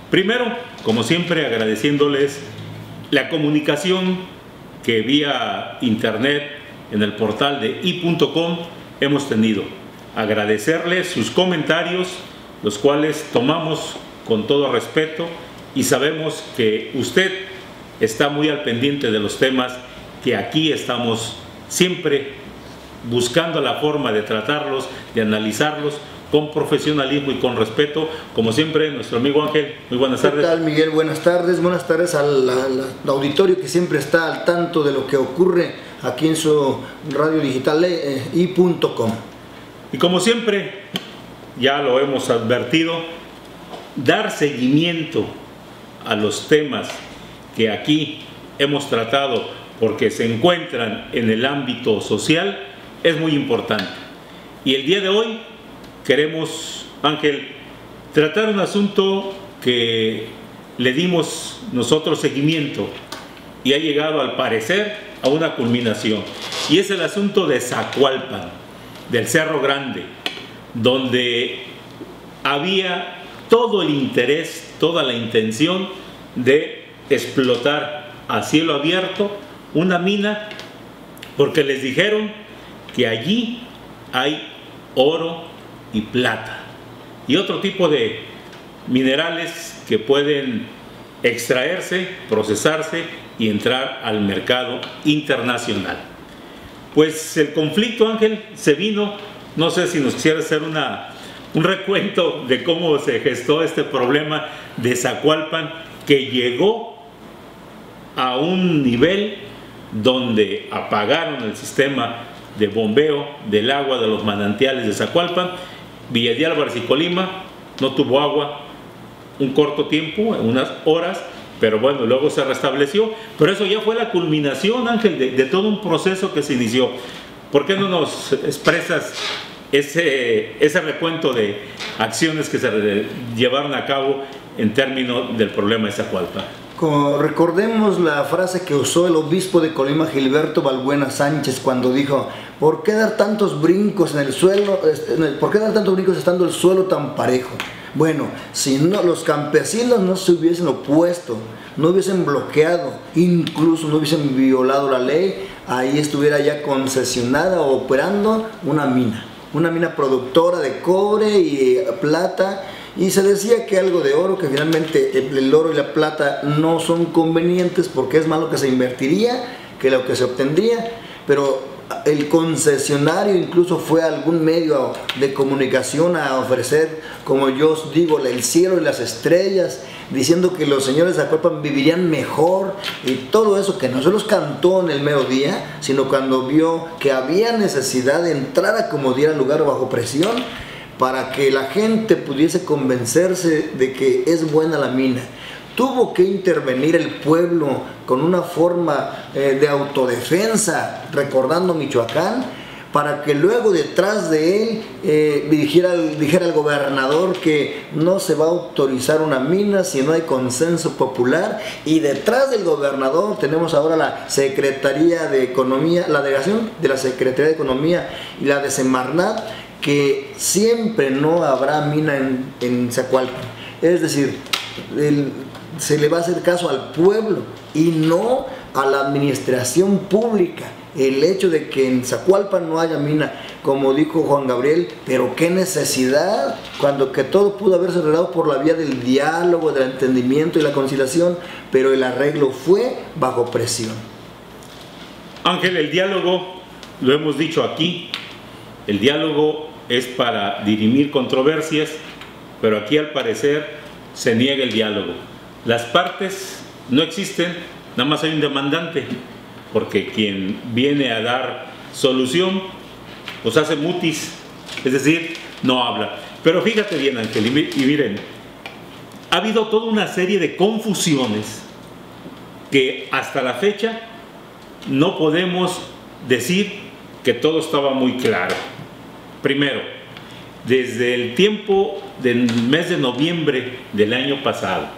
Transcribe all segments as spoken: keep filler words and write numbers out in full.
Primero, como siempre, agradeciéndoles la comunicación que vía internet en el portal de i punto com hemos tenido. Agradecerles sus comentarios, los cuales tomamos con todo respeto y sabemos que usted está muy al pendiente de los temas que aquí estamos siempre buscando la forma de tratarlos, de analizarlos con profesionalismo y con respeto. Como siempre, nuestro amigo Ángel, muy buenas tardes. ¿Qué tal, Miguel? Buenas tardes. Buenas tardes al, al, al auditorio que siempre está al tanto de lo que ocurre aquí en su radio digital eh, i punto com. Y como siempre, ya lo hemos advertido, dar seguimiento a los temas que aquí hemos tratado porque se encuentran en el ámbito social es muy importante. Y el día de hoy queremos, Ángel, tratar un asunto que le dimos nosotros seguimiento y ha llegado al parecer a una culminación, y es el asunto de Zacualpan, del Cerro Grande, donde había todo el interés, toda la intención de explotar a cielo abierto una mina, porque les dijeron que allí hay oro y plata y otro tipo de minerales que pueden extraerse, procesarse y entrar al mercado internacional. Pues el conflicto, Ángel, se vino, no sé si nos quisiera hacer una, un recuento de cómo se gestó este problema de Zacualpan, que llegó a un nivel donde apagaron el sistema de bombeo del agua de los manantiales de Zacualpan. Villa de Álvarez y Colima no tuvo agua un corto tiempo, unas horas, pero bueno, luego se restableció. Pero eso ya fue la culminación, Ángel, de, de todo un proceso que se inició. ¿Por qué no nos expresas ese, ese recuento de acciones que se llevaron a cabo en términos del problema de Zacualpan? Como recordemos la frase que usó el obispo de Colima, Gilberto Balbuena Sánchez, cuando dijo: ¿por qué dar tantos brincos en el suelo? ¿Por qué dar tantos brincos estando el suelo tan parejo? Bueno, si no, los campesinos no se hubiesen opuesto, no hubiesen bloqueado, incluso no hubiesen violado la ley, ahí estuviera ya concesionada o operando una mina, una mina productora de cobre y plata. Y se decía que algo de oro, que finalmente el oro y la plata no son convenientes porque es más lo que se invertiría que lo que se obtendría, pero el concesionario incluso fue a algún medio de comunicación a ofrecer, como yo os digo, el cielo y las estrellas, diciendo que los señores de Zacualpan vivirían mejor y todo eso, que no se los cantó en el mero día, sino cuando vio que había necesidad de entrar a como diera lugar bajo presión, para que la gente pudiese convencerse de que es buena la mina. Tuvo que intervenir el pueblo con una forma eh, de autodefensa, recordando Michoacán, para que luego detrás de él eh, dijera, dijera el gobernador que no se va a autorizar una mina si no hay consenso popular. Y detrás del gobernador tenemos ahora la Secretaría de Economía, la delegación de la Secretaría de Economía y la de Semarnat, que siempre no habrá mina en, en Zacualpan. Es decir, el, se le va a hacer caso al pueblo y no a la administración pública. El hecho de que en Zacualpan no haya mina, como dijo Juan Gabriel, pero qué necesidad, cuando que todo pudo haberse arreglado por la vía del diálogo, del entendimiento y la conciliación, pero el arreglo fue bajo presión. Ángel, el diálogo, lo hemos dicho aquí, el diálogo es para dirimir controversias, pero aquí al parecer se niega el diálogo. Las partes no existen, nada más hay un demandante, porque quien viene a dar solución pues hace mutis, es decir, no habla. Pero fíjate bien, Ángel, y miren, ha habido toda una serie de confusiones que hasta la fecha no podemos decir que todo estaba muy claro. Primero, desde el tiempo del mes de noviembre del año pasado,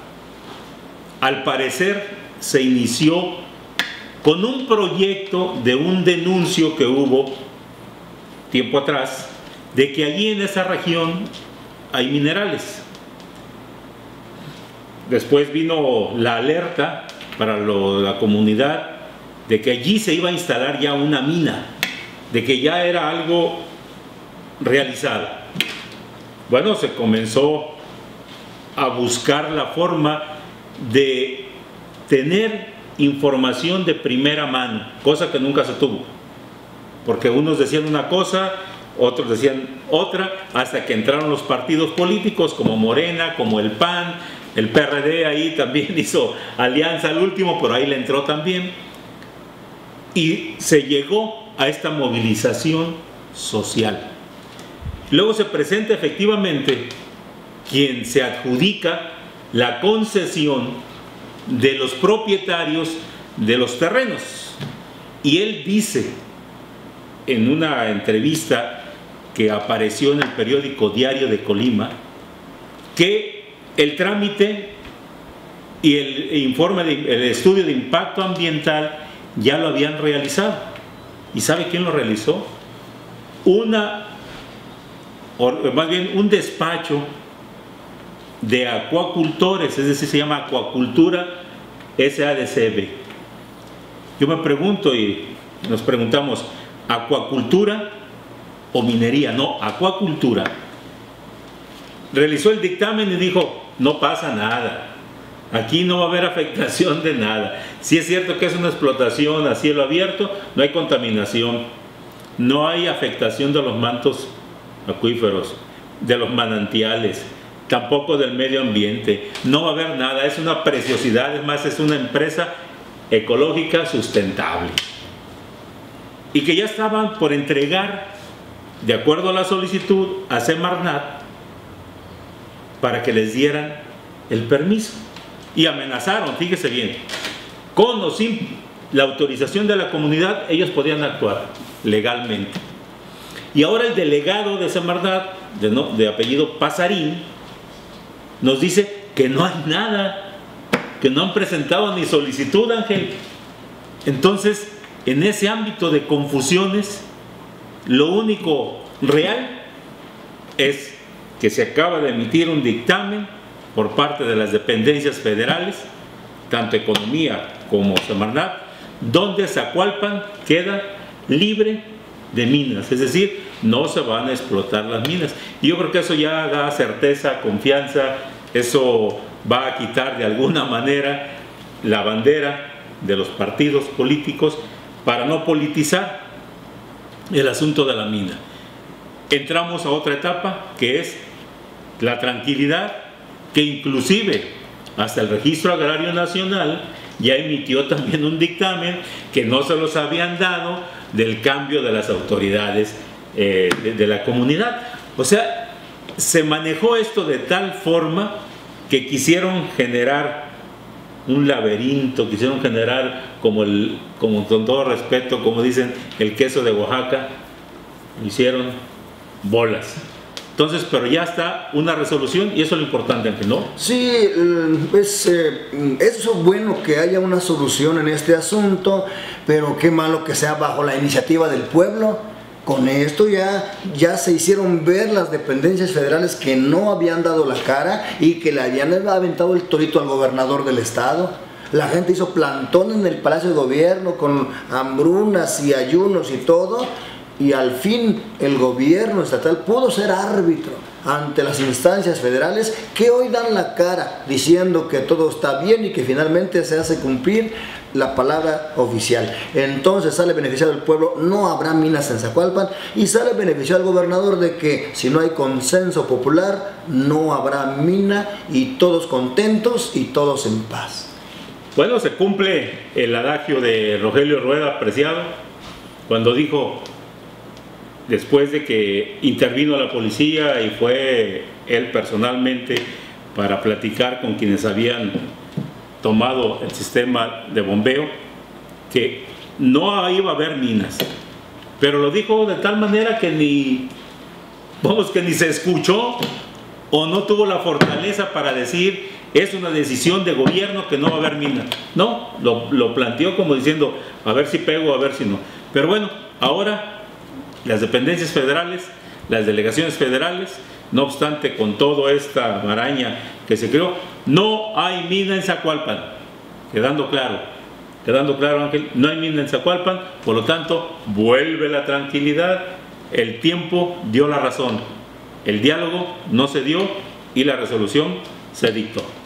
al parecer se inició con un proyecto de un denuncio que hubo tiempo atrás, de que allí en esa región hay minerales. después vino la alerta para lo, la comunidad de que allí se iba a instalar ya una mina, de que ya era algo realizado. Bueno, se comenzó a buscar la forma de tener información de primera mano, cosa que nunca se tuvo, porque unos decían una cosa, otros decían otra, hasta que entraron los partidos políticos como Morena, como el P A N, el P R D ahí también hizo alianza al último, pero ahí le entró también, y se llegó a esta movilización social. Luego se presenta efectivamente quien se adjudica la concesión de los propietarios de los terrenos, y él dice en una entrevista que apareció en el periódico Diario de Colima que el trámite y el informe de, el estudio de impacto ambiental ya lo habían realizado. ¿Y sabe quién lo realizó? Una, o más bien un despacho de acuacultores, es decir, se llama Acuacultura S A D C B. Yo me pregunto y nos preguntamos, ¿acuacultura o minería? No, acuacultura. Realizó el dictamen y dijo, no pasa nada, aquí no va a haber afectación de nada. Si es cierto que es una explotación a cielo abierto, no hay contaminación, no hay afectación de los mantos acuíferos, de los manantiales, tampoco del medio ambiente, no va a haber nada, es una preciosidad, es más, es una empresa ecológica sustentable. Y que ya estaban por entregar, de acuerdo a la solicitud, a Semarnat para que les dieran el permiso. Y amenazaron, fíjese bien, con o sin la autorización de la comunidad, ellos podían actuar legalmente. Y ahora el delegado de Semarnat, de, no, de apellido Pasarín, nos dice que no hay nada, que no han presentado ni solicitud, Ángel. Entonces, en ese ámbito de confusiones, lo único real es que se acaba de emitir un dictamen por parte de las dependencias federales, tanto Economía como Semarnat, donde Zacualpan queda libre de minas, es decir, no se van a explotar las minas. Y yo creo que eso ya da certeza, confianza, eso va a quitar de alguna manera la bandera de los partidos políticos para no politizar el asunto de la mina. Entramos a otra etapa, que es la tranquilidad, que inclusive hasta el Registro Agrario Nacional ya emitió también un dictamen que no se los habían dado del cambio de las autoridades eh, de, de la comunidad. O sea, se manejó esto de tal forma que quisieron generar un laberinto, quisieron generar, como, el, como con todo respeto, como dicen, el queso de Oaxaca, hicieron bolas. Entonces, pero ya está una resolución y eso es lo importante, ¿no? Sí, es, eh, es bueno que haya una solución en este asunto, pero qué malo que sea bajo la iniciativa del pueblo. Con esto ya, ya se hicieron ver las dependencias federales que no habían dado la cara y que le habían aventado el torito al gobernador del estado. La gente hizo plantón en el Palacio de Gobierno con hambrunas y ayunos y todo. Y al fin el gobierno estatal pudo ser árbitro ante las instancias federales que hoy dan la cara diciendo que todo está bien y que finalmente se hace cumplir la palabra oficial. Entonces sale beneficiado el pueblo, no habrá minas en Zacualpan, y sale beneficiado el gobernador de que si no hay consenso popular no habrá mina, y todos contentos y todos en paz. Bueno, se cumple el adagio de Rogelio Rueda Preciado cuando dijo, después de que intervino la policía y fue él personalmente para platicar con quienes habían tomado el sistema de bombeo, que no iba a haber minas, pero lo dijo de tal manera que ni, vamos, que ni se escuchó o no tuvo la fortaleza para decir es una decisión de gobierno que no va a haber minas. No, lo, lo planteó como diciendo a ver si pego, a ver si no. Pero bueno, ahora las dependencias federales, las delegaciones federales No obstante, con toda esta maraña que se creó, no hay mina en Zacualpan, quedando claro, quedando claro, Ángel, no hay mina en Zacualpan, por lo tanto, vuelve la tranquilidad, el tiempo dio la razón, el diálogo no se dio y la resolución se dictó.